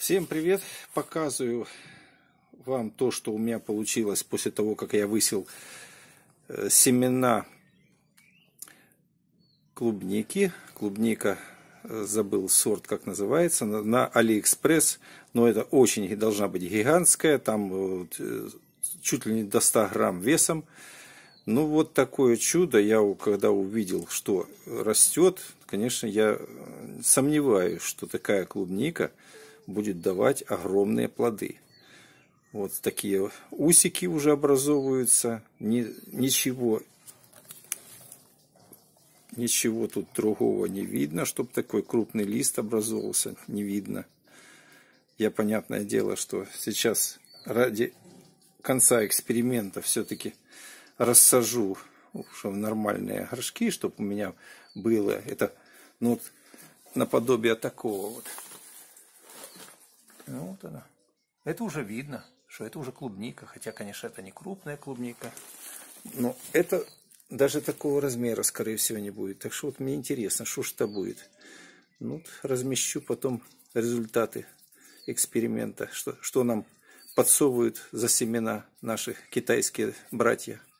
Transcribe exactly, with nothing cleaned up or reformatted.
Всем привет! Показываю вам то, что у меня получилось после того, как я высел семена клубники. Клубника, забыл сорт, как называется, на Алиэкспресс. Но это очень должна быть гигантская, там чуть ли не до ста грамм весом. Ну вот такое чудо, я когда увидел, что растет, конечно, я сомневаюсь, что такая клубника будет давать огромные плоды. Вот такие усики уже образовываются, Ни, ничего, ничего тут другого не видно, чтобы такой крупный лист образовался, не видно. Я, понятное дело, что сейчас ради конца эксперимента все-таки рассажу уже в нормальные горшки, чтобы у меня было это, ну, вот, наподобие такого вот. Ну, вот она. Это уже видно, что это уже клубника, хотя, конечно, это не крупная клубника, но это даже такого размера, скорее всего, не будет. Так что вот мне интересно, что ж это будет. Ну, вот размещу потом результаты эксперимента, что, что нам подсовывают за семена наши китайские братья.